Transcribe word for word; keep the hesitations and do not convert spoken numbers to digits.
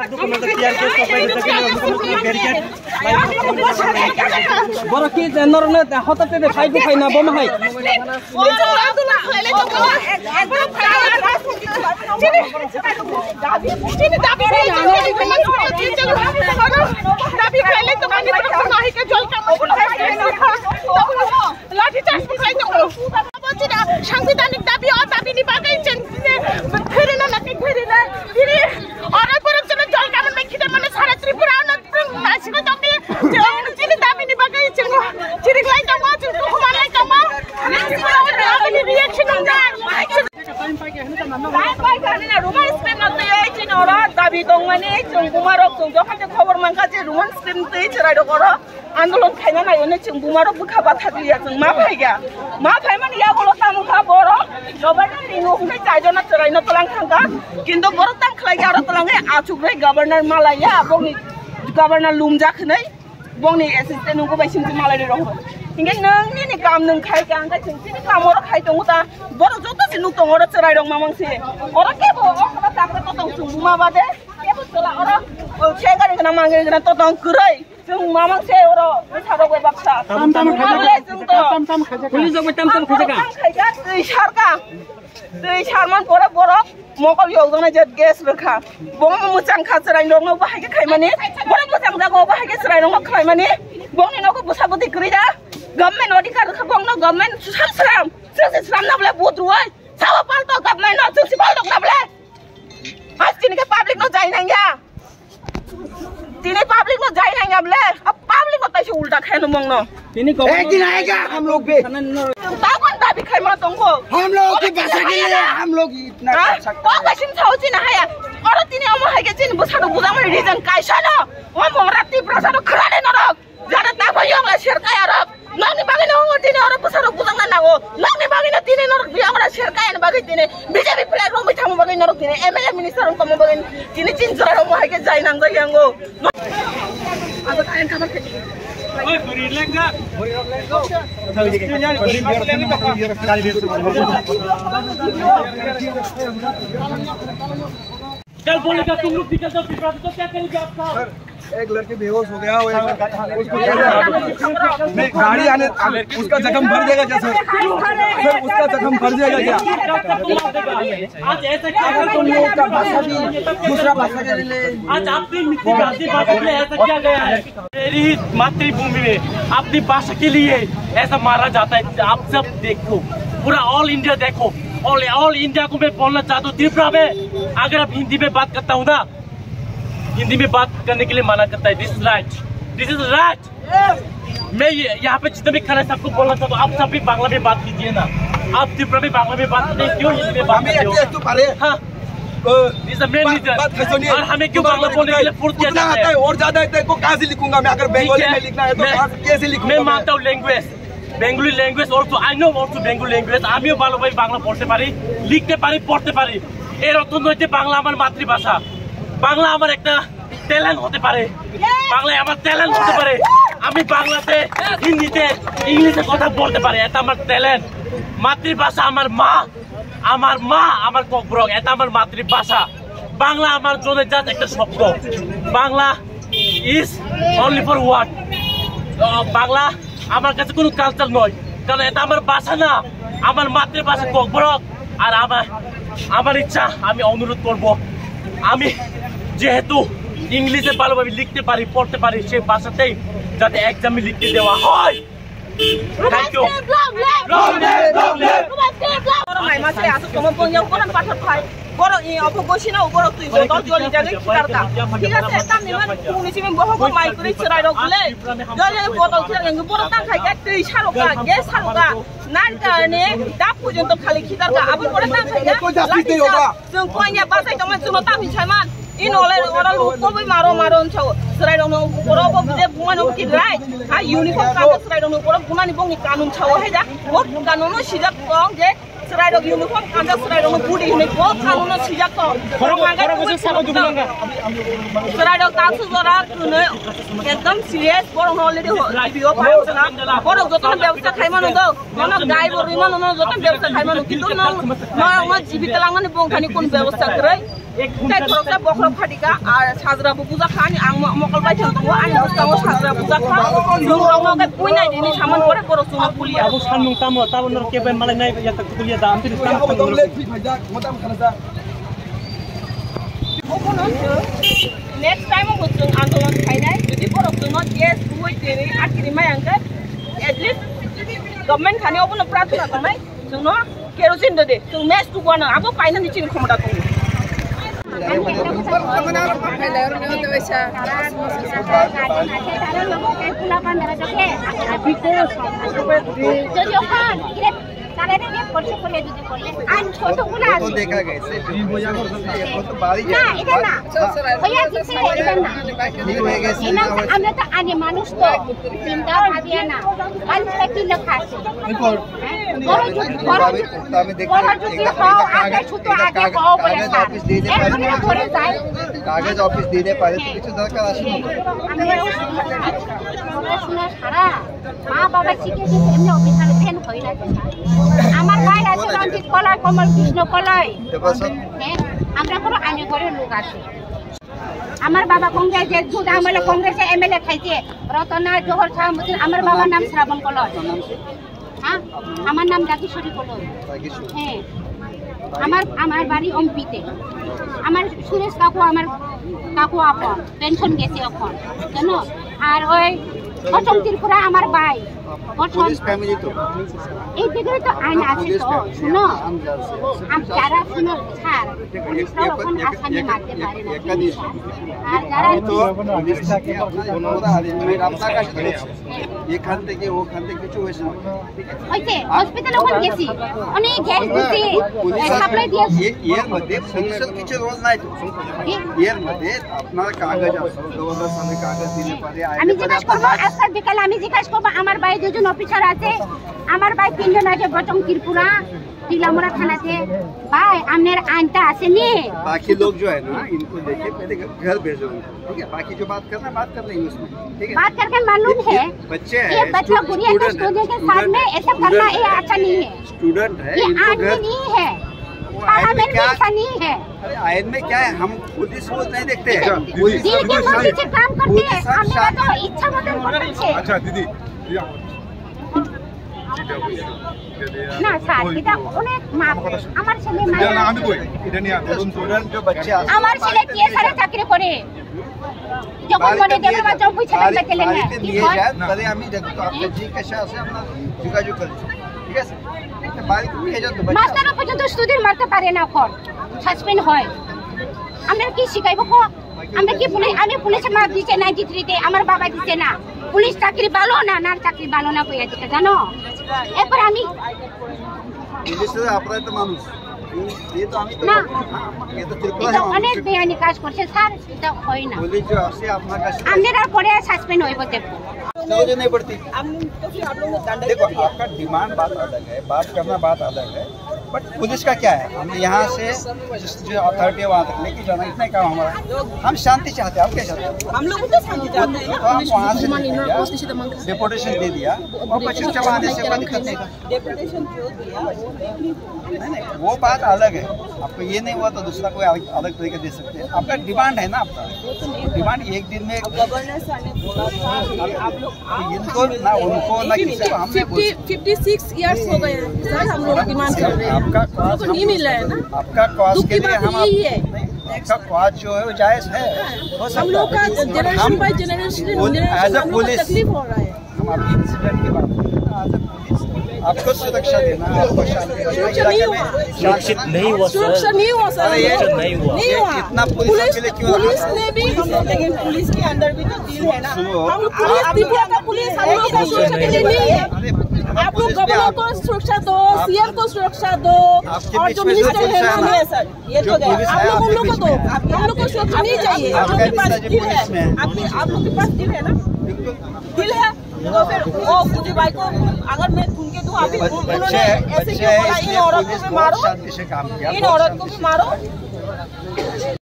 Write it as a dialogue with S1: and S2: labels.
S1: Bora ki norne hotat te fight to fight na bom hai
S2: সাংবিধানিক দাবি ও দাবি নিবাগাই chain ফিরে না নাকি ফিরে না ফিরে অরে পরচনে জল কামন মে খিদে মানে সারা ত্রিপুরা না নাসিকো দাবি চিনি দাবি নিবাগাই চেন চিনি লাই কামা চিন তো হুমালাই কামা নাসিকো দাবি রিঅ্যাকশন না টাইম পাই কে হনে না টাইম পাই কে হনে না রোমান স্ক্রিম না তো এই চিন ওরা দাবি দং মানে जों बुमारक जों जखान खबर मानखा जे रोमान स्क्रिम तै चराय दगरो आन्दोलन खायना नायने जों बुमारक बुखाबा थागलिया जों मा फायगा मा फाय माने या गलो तामुखा बर गवर्नर रिंगो हुनै जायजना चरायनो तलां थांगा किन्तु बर तां खलाय गारो तलांगे आचुग्रै गवर्नर मालाया बंनि गवर्नर लुमजाखनै बंनि एसिस्टेन्ट नंगौ बायसिम मालाय रहो इंगे नोंनि नि काम नों खाय गांगा जों तिनि कामर खाय दङ ता बर जतो सिनु दङ र चराय दङ मामंसे अर केबो अखरा ताकरे तो दङ जों बुमा बादे केबो चला अर सेगारि गना मांगे गना तो दङ गरै जों मामंसे अर सारो गय बाक्सा ताम ताम खाजा ताम ताम खाजा पुलिस जब ताम ताम खाजा खाजा दै सारगा दै सारमान परे बर मकल यौदना जे गेस रखा बंग मोजां खाजराय दङ बाहायके खाय माने बर मोजां जागो बाहायके चराय दङ खाय माने बंनि नखौ बुसाबुदि गरैदा गवर्नमेंट अधिकार का बंग गवर्नमेंट सुसाम सराम से सराम नबले बुद्रुय सावा पाल्तो गवर्नमेंट न सुसि पाल्तो नबले आज तिनी के पब्लिक न जाय नंगा तिनी पब्लिक न जाय नंगा बले अब पब्लिक को तैसे उल्टा खानु मंग न तिनी एक दिन आएगा हम लोग भी ताकन दाबी खाय म तंगो हम लोग की भाषा के लिए हम लोग इतना कर सकते हैं कसिम छौची न हाया और तिनी अम हायके चिन बुसाडो बुजाम रिजन कायसा न ओ मराती प्रसाद खराने नरक जाना ता भयंला शेरकाय अरब नंनि बागै नंगो दिने अरब बुसाडो बुजांगा नागो नंनि बागै न दिने नरक बियांगरा शेरकाय न बागै दिने बीजेपी फ्लैग रंग बिथाम बागै नरक दिने एमएलए मिनिस्टर कम बागै दिने चिन जरा म हायके जाय नांगो यांगो अब कायन खबर के ओय बुरी लेंगा बुरी लेंगा कल बोलेगा तुम लोग निकल जाओ फिर तो क्या करेंगे आप साहब
S3: एक लड़की बेहोश हो गया वो उसको नहीं गाड़ी आने उसका जख्म भर देगा क्या सर सर उसका जख्म भर देगा क्या
S2: आज ऐसा क्या कर तुम लोग का भाषा भी दूसरा भाषा के लिए आज अपनी मातृभाषा भाषा के लिए ऐसा क्या गया है मेरी मातृभूमि में अपनी भाषा के लिए ऐसा मारा जाता है आप सब देखो पूरा ऑल इंडिया देखो ऑल ऑल इंडिया को मैं बोलना चाहता हूँ त्रिपुरा में अगर आप हिंदी में बात करता हूँ ना हिंदी में बात करने के लिए मना करता है this is right this is right मैं यहाँ पे जितने भी खड़े सबको बोलना चाहता हूँ आप सब भी बांग्ला में बात कीजिए ना आप त्रिपुरा में बांग्ला में बात करते हैं क्यों हिंदी में बात करते हो हाँ this is the main reason और हमें क्यों बांग्ला बोलने के लिए फोर्स किया जाता है
S3: और ज्यादा है तो कहाँ से लिखूंगा मैं अगर बंगाली में लिखना है तो कैसे लिखूंगा
S2: मैं मानता हूँ language Bengali language also I know also Bengali language আমিও ভালোভাবে বাংলা পড়তে পারি লিখতে পারি পড়তে পারি এর অর্থ নয় যে বাংলা আমার মাতৃভাষা বাংলা আমার একটা ট্যালেন্ট হতে পারে বাংলায় আমার ট্যালেন্ট হতে পারে আমি বাংলাতে হিন্দিতে ইংলিশে কথা বলতে পারি এটা আমার ট্যালেন্ট মাতৃভাষা আমার মা আমার মা আমার ককবরক এটা আমার মাতৃভাষা বাংলা আমার জন্য জাস্ট একটা শব্দ Bangla is only for word Bangla আমার কাছে কোনো কালচার নয় কারণ এটা আমার ভাষা না আমার মাতৃভাষা ককবরক আর আমার আমার ইচ্ছা আমি অনুরোধ করব আমি যেহেতু ইংলিশে ভালোভাবে লিখতে পারি পড়তে পারি সেই ভাষাতেই যাতে এক্সামে লিখতে দেওয়া হয় thank you Borok ini apa gosina borok tu borok joli jaga kita tak. Tiga setan ni man kunci ni borok ko mai kuri cerai dok le. Joli borok kita yang borok tak kaya tu saluka, ye saluka. Nanti ni dah pujuk tu kali kita tak. Apa borok tak kaya? Lagi jeng kuahnya bahasa itu man cuma tak bicara man. Ini oleh orang lupa bi maro maro ncau. Cerai dok borok ko bila bunga nak kidrai. Ha uniform kami cerai dok borok bunga ni bunga kanun ncau aja. Borok kanun no sijak kong je. Serai dok uniform kanda serai dok budi uniform kanun no sijak kong. Borok angkat tu sama tu bunga. Serai dok tak suzara tu ne. Ekdam serius borok no already video pakai sana. Borok jotan biasa khai manu do. Mana guy borok manu no jotan biasa khai manu. Kitu no, ma ma jibit langan ni bong kani kun biasa kerai.
S4: Kita terus bokro khadika sajra buja khani ang mokol bai thang dong ang mustawo sajra buja kha jong rong ke puinai dini saman pore koro suma pulia
S1: abu sanung tamo tabo nor ke ben malai nai ya tak kulia da ampir tam
S3: Kamu tahu lek fit aja, motam khalasa.
S4: Next time aku jeng andolan khainai jadi koro jong yes buai dini akhiri mai angke at least government khani obo no pratuna kamai jong no kerosene de jong mes tu gona abo paina ni chin khomda tu
S3: तो देखा गया इससे तो बारी
S5: না এটা না হইয়া দিছে এটা না
S3: नहीं होएगा इससे ना होएगा
S5: আমরা তো আনে মানুষ তো চিন্তাও ভাবিয়া না মানুষটা কি লেখা আছে বড় বড়
S3: तभी देखा
S5: বড় যদি হও আগে ছোট আগে হও বলে
S3: कागज ऑफिस दे दे
S5: এর মনে করে যায়
S3: कागज ऑफिस दे दे पारे तो কিছু দরকার আছে
S5: পড়াশোনা সারা মা বাবা শিখেছে এমনি অফিসারে ফেন হই না আমার ভাই আছে রঞ্জিত কলাই কমল কৃষ্ণ কলাই হ্যাঁ আমরা কোনো আইনে করে লোক আছে আমার বাবা কংগ্রেসের যুদ্ধ আমলে কংগ্রেসে এমএলএ খাইছে রতনা জোহর শাহমুদ্দিন আমার বাবার নাম শ্রাবণ কলয় হ্যাঁ আমার নাম ডাকিশ্বরী কলয় হ্যাঁ আমার আমার বাড়ি অম্পিতে আমার সুরেশ কাকু আমার কাকু আপন পেনশন গেছে এখন জানো আর ওই গৌতম ত্রিপুরা আমার ভাই
S3: पुलिस फैमिली तो
S5: এই দিকে তো আইন আছে তো শুনো আম যারা শুনো স্যার পুলিশরা এখন আসামি মারতে পারে না আর যারা
S3: তো পুলিশ থেকে কোনো আরেঞ্জমেন্ট আপনার কাছে রয়েছে এখান থেকে ওখান থেকে কিছু হয়েছে না
S5: হইছে হসপিটালে ওখানে গেছি অনেক গ্যাস দিছি সাপ্লাই দিয়েছি
S3: এর মধ্যে পুলিশের কিছু রোল নাই তো এর মধ্যে আপনার কাগজ আছে দু হাজার সালে কাগজ দিতে পারে
S5: আমি জিজ্ঞাসা করবো আজকাল বিকালে আমি জিজ্ঞাসা করবো আমার ভাই দুজন অফিসার আছে আমার ভাই তিনজন আছে বচং ত্রিপুরা টিলামুড়া থানাতে भाई हमने आंटा से नहीं
S3: बाकी लोग जो है ना इनको लेके पहले घर भेजो ठीक है बाकी जो बात करना बात कर लेंगे उसमें ठीक है
S5: बात करके मालूम है
S3: बच्चे
S5: ये बच्चा गुड़िया के स्टूडेंट के साथ में ऐसा करना ये अच्छा नहीं है
S3: स्टूडेंट है
S5: ये आदमी नहीं है पार्लियामेंट में ऐसा नहीं है
S3: अरे आयन में क्या है हम पुलिस रोज नहीं देखते हैं
S5: दिल के मर्जी से काम करते हैं हमें तो इच्छा मदन करते हैं
S6: अच्छा दीदी
S5: না স্যার এটা অনেক মাপ আমার ছেলে
S6: এটা আমি কই এটা নিয়ে
S3: स्टूडेंट जो बच्चे
S5: আমার ছেলে টিএসআর চাকরি করে যখন মনে দেবে বা জব বুঝে না কেলে না
S3: নিয়ে যায় তাহলে আমি দেখো তো আপনার জি কাছে আছে আমরা যোগাযোগ করছি ঠিক আছে বাড়ি নিয়ে যাও তো
S5: মাস্টার পর্যন্ত স্টুডেন্ট মারতে পারে না এখন সাসপেন্ড হয় আমরা কি শিখাইবো কো আমরা কি পুলিশ আমি পুলিশে মাপ দিতে নাইনটি থ্রি তে আমার বাবা দিতে না পুলিশ চাকরি ভালো না নার চাকরি ভালো না কইয়া দিতে জানো এরপর আমি
S3: পুলিশের অপরাধ মানুষ ये तो আমি তো ये तो ত্রিপুরা
S5: এটা অনেক বেআইনি কাজ করছে স্যার এটা হয় না
S3: পুলিশ जो আসে আপনার কাছে
S5: আমরা আর পরে সাসপেন্ড হইব দেখো
S3: समझ नहीं पड़ती
S4: तो फिर आप लोगों को दंड
S3: देखो आपका डिमांड बात अलग है बात करना बात अलग है बट पुलिस का क्या है हम यहाँ से जो अथॉरिटी है वहाँ तक लेके जाना इतना ही काम हमारा हम शांति चाहते हैं आप क्या चाहते हैं
S4: हम लोग तो शांति चाहते हैं
S3: तो हम वहाँ से डिपोटेशन दे दिया और पच्चीस जमाने से कोई दिक्कत नहीं
S4: डेपुटेशन जो दिया
S3: नहीं नहीं वो बात अलग है आपको ये नहीं हुआ तो दूसरा कोई अलग अलग तरीके दे सकते हैं आपका डिमांड है ना आपका डिमांड एक दिन में
S4: गवर्नर सर ने बोला था आप लोग
S3: इनको ना उनको ना किसी को हमने
S4: फिफ्टी सिक्स इयर्स हो गए सर हम लोग डिमांड कर रहे हैं
S3: आपका
S4: तो नहीं मिल रहा है ना
S3: आपका कॉज के लिए हम
S4: यही है
S3: आपका कॉज जो है वो जायज है
S4: हम लोग का generation by generation
S3: as a police
S4: तकलीफ हो रहा है
S3: हम अभी इंसिडेंट की बात कर रहे हैं एज अ पुलिस आपको सुरक्षा देना आपको शांति
S1: सुरक्षित नहीं हुआ
S4: सुरक्षा नहीं हुआ सर
S1: नहीं हुआ
S4: नहीं हुआ
S3: इतना पुलिस के लिए क्यों
S4: पुलिस ने भी लेकिन पुलिस के अंदर भी तो दिल है ना हम पुलिस त्रिपुरा का पुलिस हम लोग को सुरक्षा के लिए नहीं है आप लोग गवर्नर को सुरक्षा दो सीएम को सुरक्षा दो और जो मिनिस्टर है ना सर ये तो आप लोग उन लोग को दो हम लोग को सुरक्षा नहीं चाहिए आप लोग के पास दिल है आपके आप लोग के पास दिल है ना दिल है तो फिर वो मुझे भाई को अगर मैं ढूंढ के दूं अभी उन्होंने ऐसे क्यों बोला इन औरत को भी मारो
S3: शांति से काम किया
S4: इन औरत को भी मारो